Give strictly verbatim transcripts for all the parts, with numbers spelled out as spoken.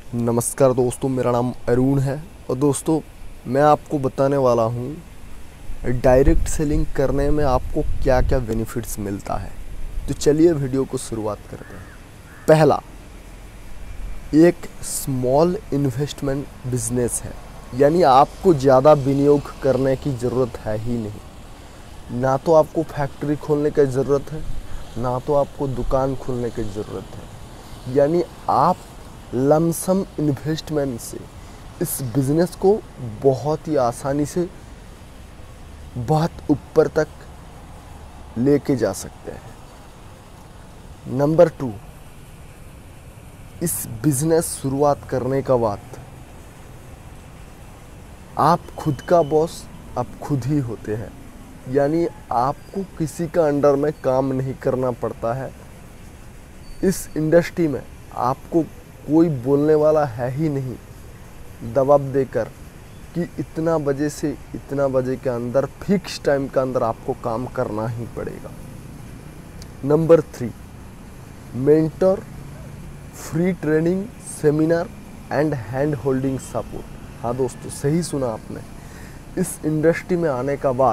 नमस्कार दोस्तों, मेरा नाम अरुण है और दोस्तों मैं आपको बताने वाला हूँ डायरेक्ट सेलिंग करने में आपको क्या क्या बेनिफिट्स मिलता है। तो चलिए वीडियो को शुरुआत करते हैं। पहला, एक स्मॉल इन्वेस्टमेंट बिजनेस है, यानी आपको ज़्यादा विनियोग करने की ज़रूरत है ही नहीं। ना तो आपको फैक्ट्री खोलने की ज़रूरत है, ना तो आपको दुकान खोलने की ज़रूरत है। यानी आप लमसम इन्वेस्टमेंट से इस बिज़नेस को बहुत ही आसानी से बहुत ऊपर तक लेके जा सकते हैं। नंबर टू, इस बिज़नेस शुरुआत करने का बाद आप खुद का बॉस आप खुद ही होते हैं, यानी आपको किसी का अंडर में काम नहीं करना पड़ता है। इस इंडस्ट्री में आपको कोई बोलने वाला है ही नहीं दबाव देकर कि इतना बजे से इतना बजे के अंदर फिक्स टाइम के अंदर आपको काम करना ही पड़ेगा। Number three, mentor, free training, seminar and hand holding support. हाँ दोस्तों, सही सुना आपने। इस इंडस्ट्री में आने का बाद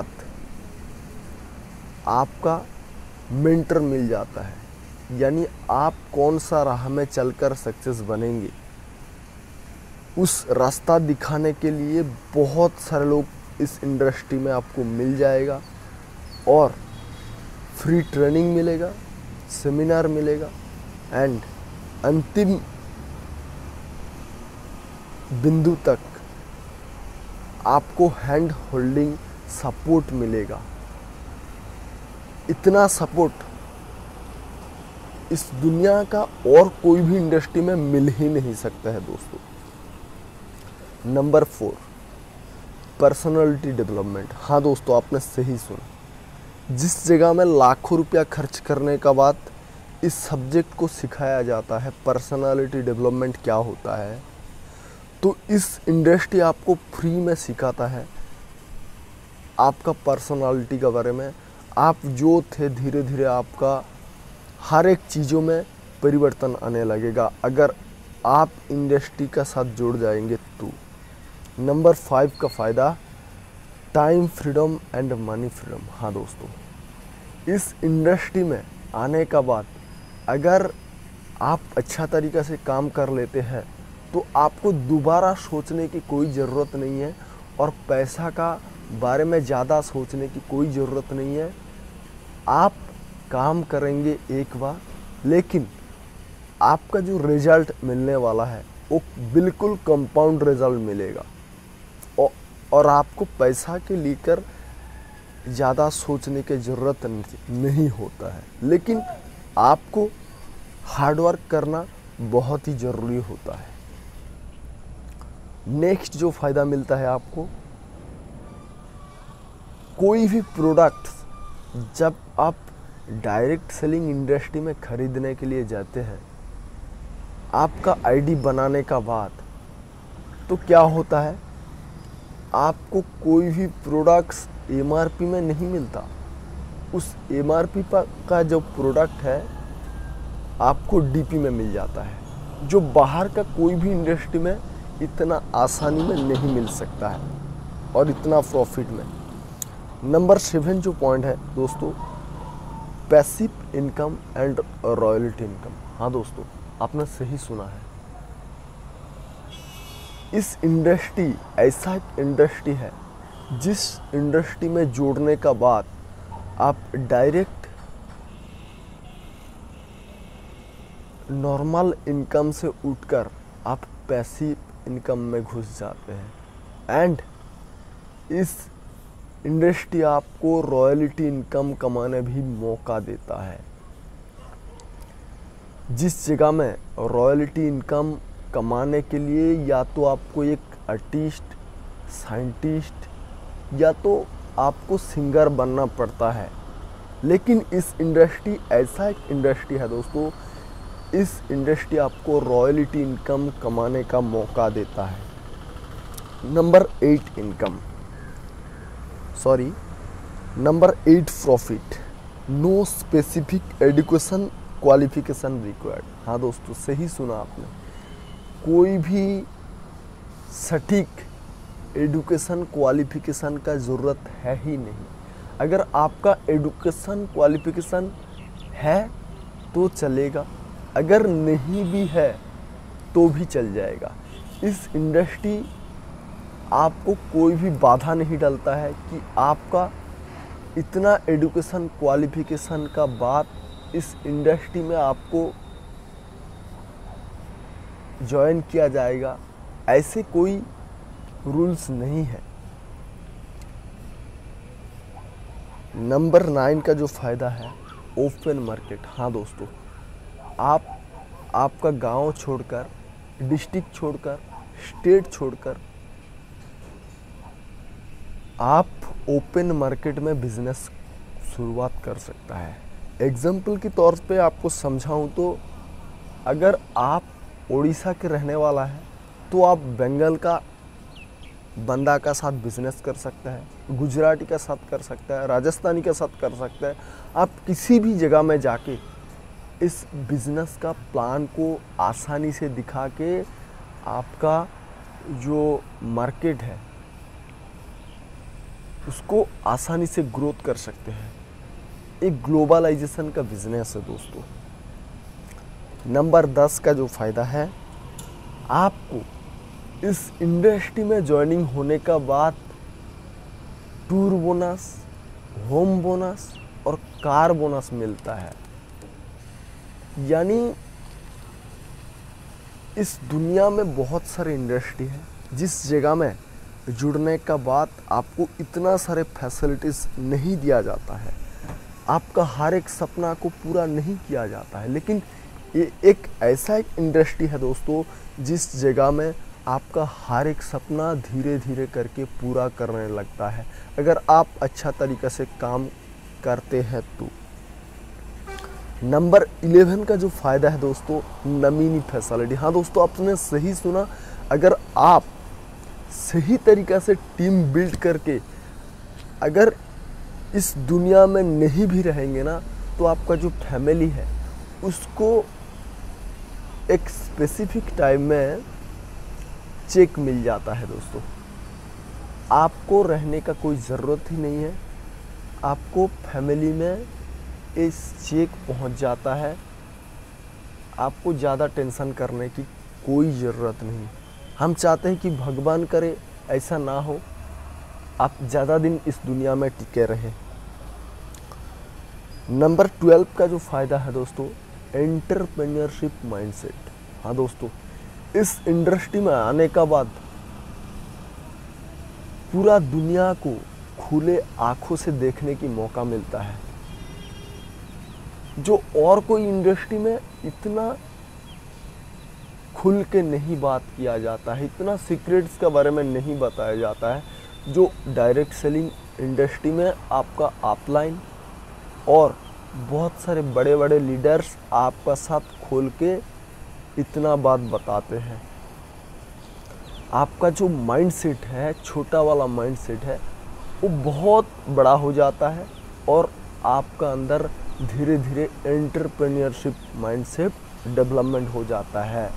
आपका मेंटर मिल जाता है, यानी आप कौन सा राह में चलकर सक्सेस बनेंगे उस रास्ता दिखाने के लिए बहुत सारे लोग इस इंडस्ट्री में आपको मिल जाएगा और फ्री ट्रेनिंग मिलेगा, सेमिनार मिलेगा एंड अंतिम बिंदु तक आपको हैंड होल्डिंग सपोर्ट मिलेगा। इतना सपोर्ट इस दुनिया का और कोई भी इंडस्ट्री में मिल ही नहीं सकता है दोस्तों। Number four, personality development. हाँ दोस्तों, आपने सही सुना। जिस जगह में लाखों रुपया खर्च करने का बाद इस सब्जेक्ट को सिखाया जाता है पर्सनालिटी डेवलपमेंट क्या होता है, तो इस इंडस्ट्री आपको फ्री में सिखाता है आपका पर्सनालिटी के बारे में। आप जो थे धीरे धीरे आपका हर एक चीज़ों में परिवर्तन आने लगेगा अगर आप इंडस्ट्री का साथ जुड़ जाएंगे तो। नंबर फाइव का फ़ायदा, time freedom and money freedom. हाँ दोस्तों, इस इंडस्ट्री में आने का बाद अगर आप अच्छा तरीक़ा से काम कर लेते हैं तो आपको दोबारा सोचने की कोई ज़रूरत नहीं है और पैसा का बारे में ज़्यादा सोचने की कोई ज़रूरत नहीं है। आप काम करेंगे एक बार, लेकिन आपका जो रिज़ल्ट मिलने वाला है वो बिल्कुल कंपाउंड रिज़ल्ट मिलेगा और, और आपको पैसा के लेकर ज़्यादा सोचने की ज़रूरत नहीं होता है, लेकिन आपको हार्डवर्क करना बहुत ही ज़रूरी होता है। नेक्स्ट जो फ़ायदा मिलता है आपको, कोई भी प्रोडक्ट जब आप डायरेक्ट सेलिंग इंडस्ट्री में ख़रीदने के लिए जाते हैं, आपका आईडी बनाने का बाद तो क्या होता है, आपको कोई भी प्रोडक्ट्स एमआरपी में नहीं मिलता। उस एमआरपी का जो प्रोडक्ट है आपको डीपी में मिल जाता है, जो बाहर का कोई भी इंडस्ट्री में इतना आसानी में नहीं मिल सकता है और इतना प्रॉफिट में। नंबर सेवन जो पॉइंट है दोस्तों, passive income and royalty income. हाँ दोस्तों, आपने सही सुना है। इस इंडस्ट्री ऐसा एक इंडस्ट्री है जिस इंडस्ट्री में जोड़ने का बाद आप डायरेक्ट नॉर्मल इनकम से उठकर आप पैसिव इनकम में घुस जाते हैं एंड इस इंडस्ट्री आपको रॉयल्टी इनकम कमाने भी मौका देता है। जिस जगह में रॉयल्टी इनकम कमाने के लिए या तो आपको एक आर्टिस्ट, साइंटिस्ट या तो आपको सिंगर बनना पड़ता है, लेकिन इस इंडस्ट्री ऐसा एक इंडस्ट्री है दोस्तों, इस इंडस्ट्री आपको रॉयल्टी इनकम कमाने का मौका देता है। Number eight, income sorry number eight, profit. No specific education qualification required. हाँ दोस्तों, सही सुना आपने। कोई भी सटीक एजुकेशन क्वालिफिकेशन का ज़रूरत है ही नहीं। अगर आपका एजुकेशन क्वालिफिकेशन है तो चलेगा, अगर नहीं भी है तो भी चल जाएगा। इस इंडस्ट्री आपको कोई भी बाधा नहीं डालता है कि आपका इतना एजुकेशन क्वालिफिकेशन का बाद इस इंडस्ट्री में आपको ज्वाइन किया जाएगा, ऐसे कोई रूल्स नहीं है। नंबर नाइन का जो फ़ायदा है ओपन मार्केट। हाँ दोस्तों, आप आपका गांव छोड़कर, डिस्ट्रिक्ट छोड़कर, स्टेट छोड़कर आप ओपन मार्केट में बिजनेस शुरुआत कर सकता है। एग्जाम्पल के तौर पे आपको समझाऊं तो अगर आप उड़ीसा के रहने वाला है तो आप बंगाल का बंदा का साथ बिजनेस कर सकता है, गुजराती का साथ कर सकता है, राजस्थानी का साथ कर सकता है। आप किसी भी जगह में जाके इस बिज़नेस का प्लान को आसानी से दिखा के आपका जो मार्केट है उसको आसानी से ग्रोथ कर सकते हैं। एक ग्लोबलाइजेशन का बिजनेस है दोस्तों। नंबर दस का जो फ़ायदा है, आपको इस इंडस्ट्री में ज्वाइनिंग होने का बाद टूर बोनस, होम बोनस और कार बोनस मिलता है। यानी इस दुनिया में बहुत सारे इंडस्ट्री है जिस जगह में जुड़ने का बाद आपको इतना सारे फैसिलिटीज़ नहीं दिया जाता है, आपका हर एक सपना को पूरा नहीं किया जाता है। लेकिन ये एक ऐसा एक इंडस्ट्री है दोस्तों जिस जगह में आपका हर एक सपना धीरे धीरे करके पूरा करने लगता है, अगर आप अच्छा तरीक़े से काम करते हैं तो। नंबर इलेवन का जो फ़ायदा है दोस्तों, नॉमिनी फैसिलिटी। हाँ दोस्तों, आपने सही सुना। अगर आप सही तरीक़ा से टीम बिल्ड करके अगर इस दुनिया में नहीं भी रहेंगे ना, तो आपका जो फैमिली है उसको एक स्पेसिफिक टाइम में चेक मिल जाता है दोस्तों। आपको रहने का कोई ज़रूरत ही नहीं है, आपको फैमिली में इस चेक पहुंच जाता है। आपको ज़्यादा टेंशन करने की कोई ज़रूरत नहीं। हम चाहते हैं कि भगवान करे ऐसा ना हो, आप ज़्यादा दिन इस दुनिया में टिके रहें। नंबर ट्वेल्व का जो फ़ायदा है दोस्तों, एंटरप्रेन्योरशिप माइंडसेट। हाँ दोस्तों, इस इंडस्ट्री में आने का बाद पूरा दुनिया को खुले आँखों से देखने की मौका मिलता है, जो और कोई इंडस्ट्री में इतना खुल के नहीं बात किया जाता है, इतना सीक्रेट्स के बारे में नहीं बताया जाता है, जो डायरेक्ट सेलिंग इंडस्ट्री में आपका अपलाइन और बहुत सारे बड़े बड़े लीडर्स आपका साथ खोल के इतना बात बताते हैं। आपका जो माइंडसेट है, छोटा वाला माइंडसेट है, वो बहुत बड़ा हो जाता है और आपका अंदर धीरे धीरे एंटरप्रेन्योरशिप माइंडसेट डेवलपमेंट हो जाता है।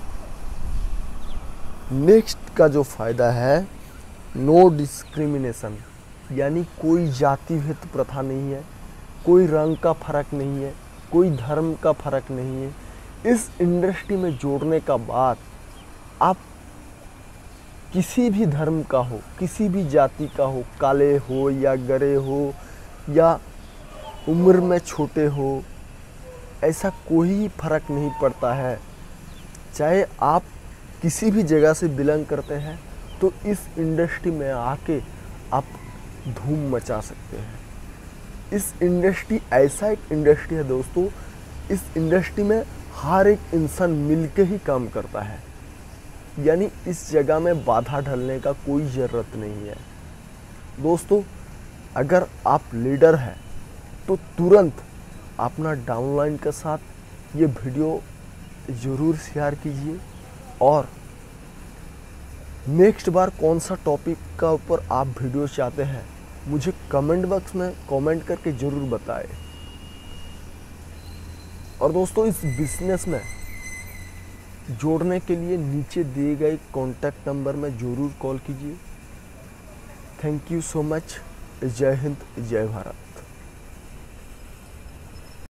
नेक्स्ट का जो फ़ायदा है, नो डिस्क्रिमिनेशन। यानी कोई जाति भेद प्रथा नहीं है, कोई रंग का फ़र्क नहीं है, कोई धर्म का फ़र्क नहीं है। इस इंडस्ट्री में जोड़ने का बाद आप किसी भी धर्म का हो, किसी भी जाति का हो, काले हो या गरे हो या उम्र में छोटे हो, ऐसा कोई फ़र्क नहीं पड़ता है। चाहे आप किसी भी जगह से बिलोंग करते हैं तो इस इंडस्ट्री में आके आप धूम मचा सकते हैं। इस इंडस्ट्री ऐसा एक इंडस्ट्री है दोस्तों, इस इंडस्ट्री में हर एक इंसान मिलके ही काम करता है। यानी इस जगह में बाधा डालने का कोई ज़रूरत नहीं है। दोस्तों, अगर आप लीडर हैं तो तुरंत अपना डाउनलाइन के साथ ये वीडियो ज़रूर शेयर कीजिए और नेक्स्ट बार कौन सा टॉपिक का ऊपर आप वीडियो चाहते हैं मुझे कमेंट बॉक्स में कमेंट करके ज़रूर बताएं। और दोस्तों, इस बिजनेस में जोड़ने के लिए नीचे दिए गए कॉन्टैक्ट नंबर में ज़रूर कॉल कीजिए। Thank you so much. जय हिंद, जय भारत।